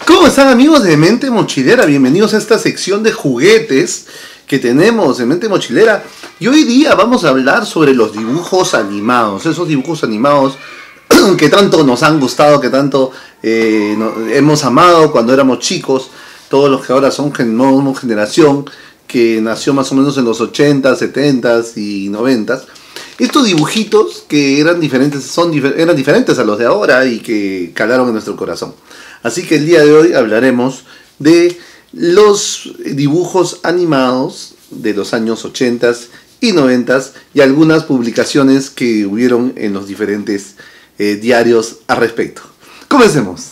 ¿Cómo están, amigos de Mente Mochilera? Bienvenidos a esta sección de juguetes que tenemos en Mente Mochilera. Y hoy día vamos a hablar sobre los dibujos animados. Esos dibujos animados que tanto nos han gustado, que tanto hemos amado cuando éramos chicos. Todos los que ahora son una generación que nació más o menos en los 80s, 70s y 90s. Estos dibujitos que eran diferentes, eran diferentes a los de ahora y que calaron en nuestro corazón. Así que el día de hoy hablaremos de los dibujos animados de los años 80s y 90s y algunas publicaciones que hubieron en los diferentes diarios al respecto. Comencemos.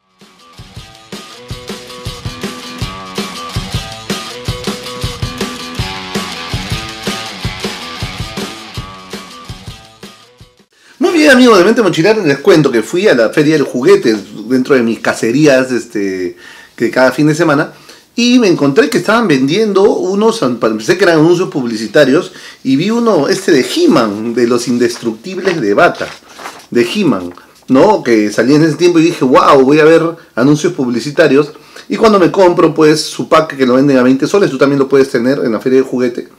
Muy bien, amigos de Mente Mochilera, les cuento que fui a la Feria del Juguete dentro de mis cacerías que cada fin de semana, y me encontré que estaban vendiendo unos, pensé que eran anuncios publicitarios, y vi uno de He-Man, de los indestructibles de Bata, de He-Man, ¿no? Que salía en ese tiempo y dije, wow, voy a ver anuncios publicitarios, y cuando me compro pues su pack que lo venden a 20 soles, tú también lo puedes tener en la Feria del Juguete.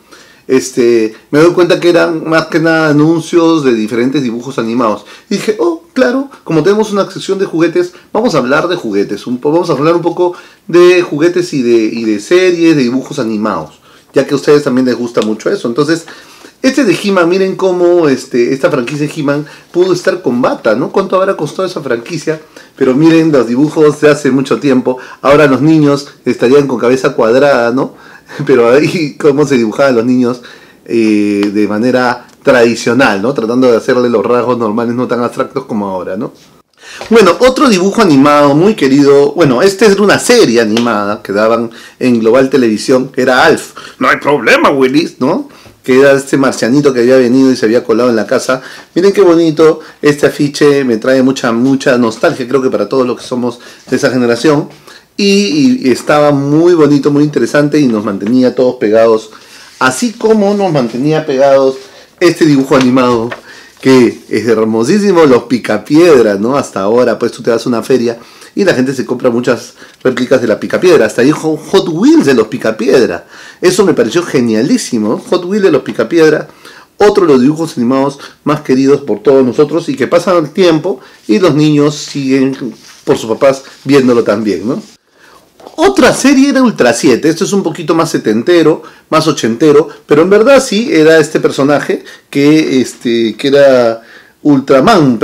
Me doy cuenta que eran más que nada anuncios de diferentes dibujos animados. Y dije, oh, claro, como tenemos una sección de juguetes, vamos a hablar de juguetes. Vamos a hablar un poco de juguetes y de series, de dibujos animados, ya que a ustedes también les gusta mucho eso. Entonces, de He-Man, miren cómo esta franquicia de He-Man pudo estar con Bata, ¿no? ¿Cuánto habrá costado esa franquicia? Pero miren los dibujos de hace mucho tiempo. Ahora los niños estarían con cabeza cuadrada, ¿no? Pero ahí cómo se dibujaban los niños de manera tradicional, ¿no? Tratando de hacerle los rasgos normales, no tan abstractos como ahora, ¿no? Bueno, otro dibujo animado muy querido, bueno, era una serie animada que daban en Global Televisión, que era Alf. No hay problema, Willis, ¿no? Que era este marcianito que había venido y se había colado en la casa. Miren qué bonito, este afiche me trae mucha nostalgia, creo que para todos los que somos de esa generación. Y estaba muy bonito, muy interesante y nos mantenía todos pegados. Así como nos mantenía pegados este dibujo animado que es hermosísimo, los Picapiedra, ¿no? Hasta ahora pues tú te vas a una feria y la gente se compra muchas réplicas de la Picapiedra. Hasta dijo Hot Wheels de los Picapiedra. Eso me pareció genialísimo. Hot Wheels de los Picapiedra. Otro de los dibujos animados más queridos por todos nosotros y que pasan el tiempo y los niños siguen por sus papás viéndolo también, ¿no? Otra serie era Ultra 7, esto es un poquito más setentero, más ochentero, pero en verdad sí, era este personaje que era Ultraman,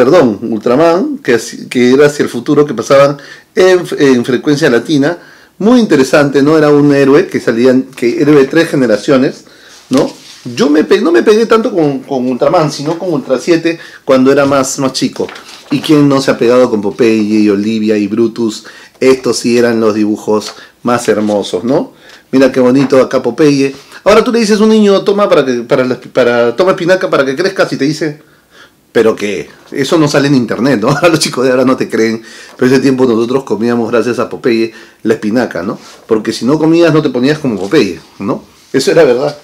que era hacia el futuro, que pasaban en frecuencia latina, muy interesante, ¿no? Era un héroe héroe de 3 generaciones, ¿no? Yo no me pegué tanto con Ultraman, sino con Ultra 7 cuando era más chico. ¿Y quién no se ha pegado con Popeye y Olivia y Brutus? Estos sí eran los dibujos más hermosos, ¿no? Mira qué bonito acá Popeye. Ahora tú le dices a un niño, toma toma espinaca para que crezcas, y te dice, pero que eso no sale en internet, ¿no? Ahora los chicos de ahora no te creen, pero ese tiempo nosotros comíamos gracias a Popeye la espinaca, ¿no? Porque si no comías no te ponías como Popeye, ¿no? Eso era verdad.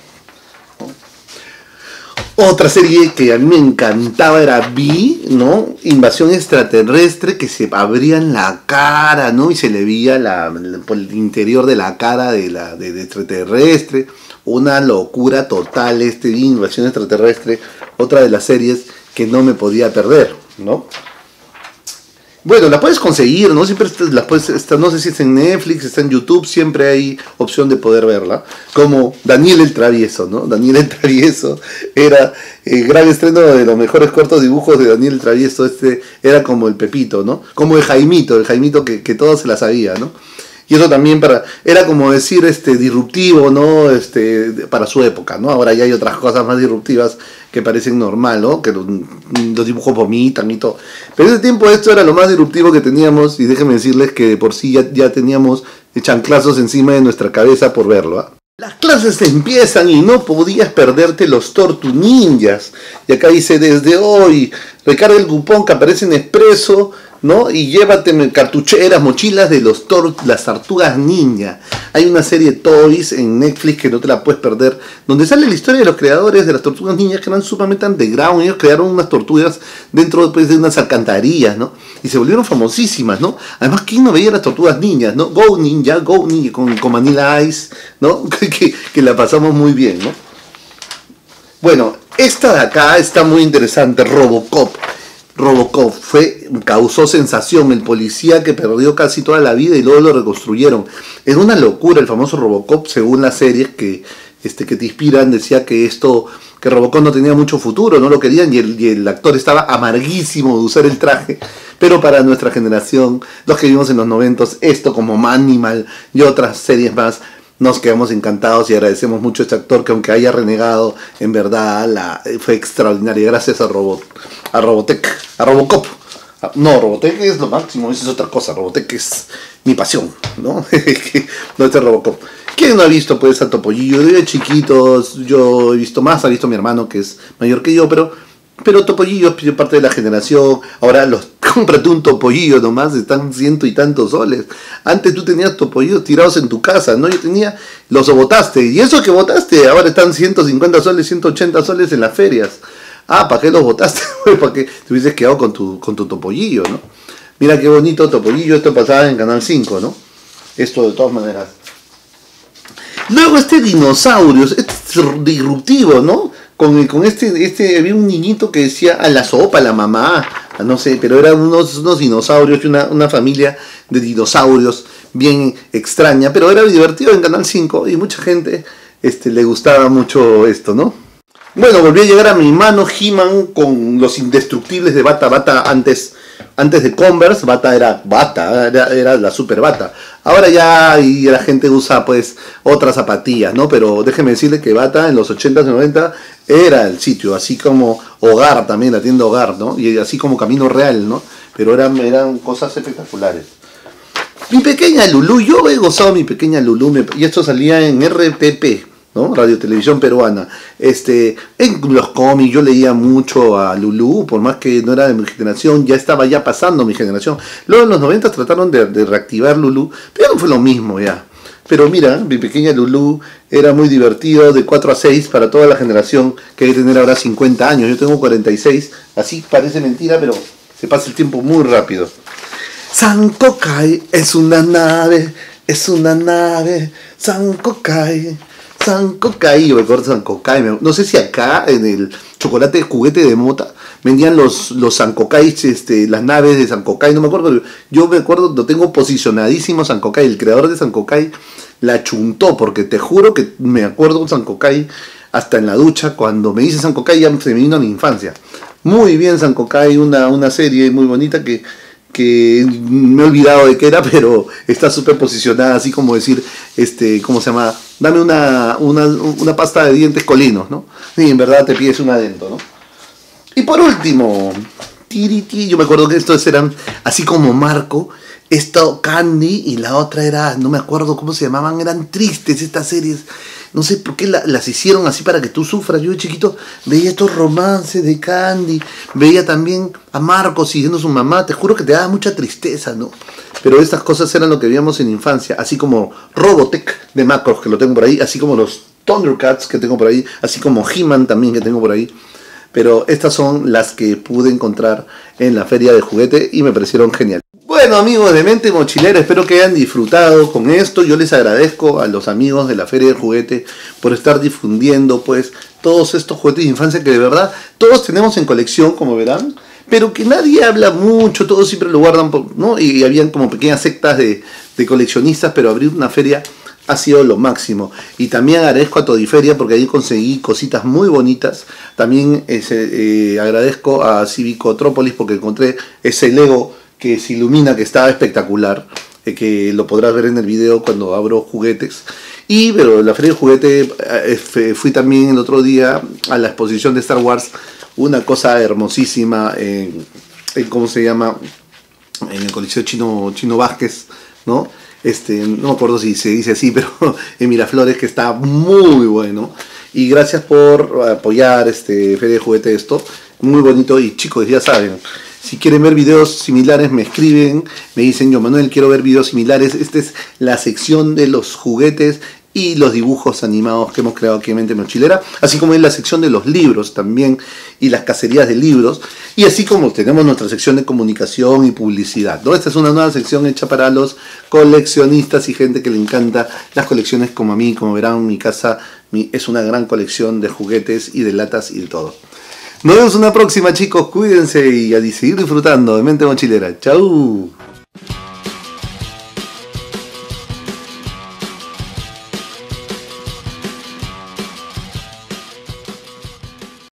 Otra serie que a mí me encantaba era Vi, ¿no? Invasión extraterrestre, que se abrían la cara, ¿no? Y se le veía por el interior de la cara de extraterrestre. Una locura total Invasión extraterrestre. Otra de las series que no me podía perder, ¿no? Bueno, la puedes conseguir, ¿no? Siempre no sé si es en Netflix, está en YouTube, siempre hay opción de poder verla. Como Daniel el Travieso, ¿no? Daniel el Travieso era el gran estreno de los mejores cortos dibujos de Daniel el Travieso. Era como el Pepito, ¿no? Como el Jaimito que todo se la sabía, ¿no? Y eso también era como decir disruptivo, ¿no? Para su época, ¿no? Ahora ya hay otras cosas más disruptivas que parecen normal, ¿no? Que los dibujos vomitan y todo. Pero en ese tiempo esto era lo más disruptivo que teníamos, y déjenme decirles que de por sí ya teníamos chanclazos encima de nuestra cabeza por verlo, ¿ah? Las clases empiezan y no podías perderte los Tortu Ninjas. Y acá dice, desde hoy, recarga el cupón que aparece en Expreso ¿no? Y llévate cartucheras, mochilas de las tortugas ninja. Hay una serie Toys en Netflix que no te la puedes perder, donde sale la historia de los creadores de las tortugas ninja, que eran sumamente underground. Ellos crearon unas tortugas dentro pues, de unas alcantarillas, ¿no? Y se volvieron famosísimas, ¿no? Además, ¿quién no veía las tortugas ninjas, ¿no? Go Ninja, con Vanilla Ice, ¿no? que la pasamos muy bien, ¿no? Bueno, esta de acá está muy interesante, Robocop. Robocop causó sensación, el policía que perdió casi toda la vida y luego lo reconstruyeron. Es una locura el famoso Robocop, según las series que te inspiran, decía que Robocop no tenía mucho futuro, no lo querían y el actor estaba amarguísimo de usar el traje. Pero para nuestra generación, los que vivimos en los 90, esto como Manimal y otras series más, nos quedamos encantados y agradecemos mucho a este actor que aunque haya renegado, en verdad fue extraordinario. Gracias a Robocop. No, Robotech es lo máximo, eso es otra cosa. Robotech es mi pasión, ¿no? No, este es Robocop. ¿Quién no ha visto pues a Topollillo? De chiquitos, yo he visto más, ha visto mi hermano que es mayor que yo, pero Topollillo es parte de la generación. Ahora cómprate un Topollillo nomás, están 100 y tantos soles. Antes tú tenías Topollillos tirados en tu casa, ¿no? Yo tenía, los botaste, y eso que botaste, ahora están 150 soles, 180 soles en las ferias. Ah, ¿para qué los botaste? Para que te hubieses quedado con tu Topollillo, ¿no? Mira qué bonito Topollillo, esto pasaba en Canal 5, ¿no? Esto de todas maneras. Luego dinosaurios, este es disruptivo, ¿no? Con había un niñito que decía a la sopa, a la mamá, no sé, pero eran unos dinosaurios, una familia de dinosaurios bien extraña, pero era divertido en Canal 5 y mucha gente le gustaba mucho esto, ¿no? Bueno, volví a llegar a mi mano He-Man con los indestructibles de Bata. Bata antes de Converse, Bata era la super Bata. Ahora ya y la gente usa pues otras zapatillas, ¿no? Pero déjeme decirle que Bata en los 80s y 90 era el sitio, así como Hogar también, la tienda Hogar, ¿no? Y así como Camino Real, ¿no? Pero eran cosas espectaculares. Mi pequeña Lulú, yo he gozado mi pequeña Lulú, y esto salía en RTP, ¿no? Radio Televisión Peruana. En los cómics yo leía mucho a Lulú, por más que no era de mi generación, ya estaba pasando mi generación. Luego en los 90 trataron de reactivar Lulú, pero no fue lo mismo ya. Pero mira, mi pequeña Lulú era muy divertido, de 4 a 6 para toda la generación que debe tener ahora 50 años. Yo tengo 46, así parece mentira, pero se pasa el tiempo muy rápido. Sankokai es una nave, Sankokai. Yo me acuerdo de Sankokai. No sé si acá en el chocolate juguete de mota vendían los Sankokai, las naves de Sankokai, no me acuerdo, pero yo me acuerdo, lo tengo posicionadísimo Sankokai. El creador de Sankokai la chuntó, porque te juro que me acuerdo de Sankokai hasta en la ducha. Cuando me dice Sankokai ya se me vino a mi infancia. Muy bien Sankokai, una serie muy bonita que me he olvidado de qué era, pero está súper posicionada, así como decir, ¿cómo se llama? Dame una pasta de dientes Colinos, ¿no? Y en verdad te pides una adentro, ¿no? Y por último, yo me acuerdo que estos eran así como Marco, Candy y la otra era, no me acuerdo cómo se llamaban, eran tristes estas series. No sé por qué las hicieron así para que tú sufras. Yo de chiquito veía estos romances de Candy, veía también a Marco siguiendo a su mamá, te juro que te daba mucha tristeza, ¿no? Pero estas cosas eran lo que veíamos en infancia, así como Robotech de Macros, que lo tengo por ahí, así como los Thundercats que tengo por ahí, así como He-Man también que tengo por ahí. Pero estas son las que pude encontrar en la feria de juguete y me parecieron genial. Bueno amigos de Mente Mochilera, espero que hayan disfrutado con esto. Yo les agradezco a los amigos de la Feria del Juguete por estar difundiendo pues todos estos juguetes de infancia que de verdad todos tenemos en colección, como verán, pero que nadie habla mucho, todos siempre lo guardan, ¿no? Y habían como pequeñas sectas de coleccionistas, pero abrir una feria ha sido lo máximo. Y también agradezco a Todiferia porque ahí conseguí cositas muy bonitas. También agradezco a Civicotrópolis porque encontré ese Lego que se ilumina, que estaba espectacular, que lo podrás ver en el video cuando abro juguetes. Pero la feria de juguete, fui también el otro día a la exposición de Star Wars, una cosa hermosísima en ¿cómo se llama? En el Coliseo Chino Vázquez, ¿no? No me acuerdo si se dice así, pero en Miraflores, que está muy bueno. Y gracias por apoyar Feria de Juguete esto, muy bonito. Y chicos, ya saben, Si quieren ver videos similares me escriben, me dicen yo Manuel quiero ver videos similares. Esta es la sección de los juguetes y los dibujos animados que hemos creado aquí en Mente Mochilera, así como en la sección de los libros también y las cacerías de libros, y así como tenemos nuestra sección de comunicación y publicidad, ¿no? Esta es una nueva sección hecha para los coleccionistas y gente que le encanta las colecciones como a mí. Como verán, mi casa es una gran colección de juguetes y de latas y de todo. Nos vemos una próxima, chicos, cuídense y a seguir disfrutando de Mente Mochilera. ¡Chau!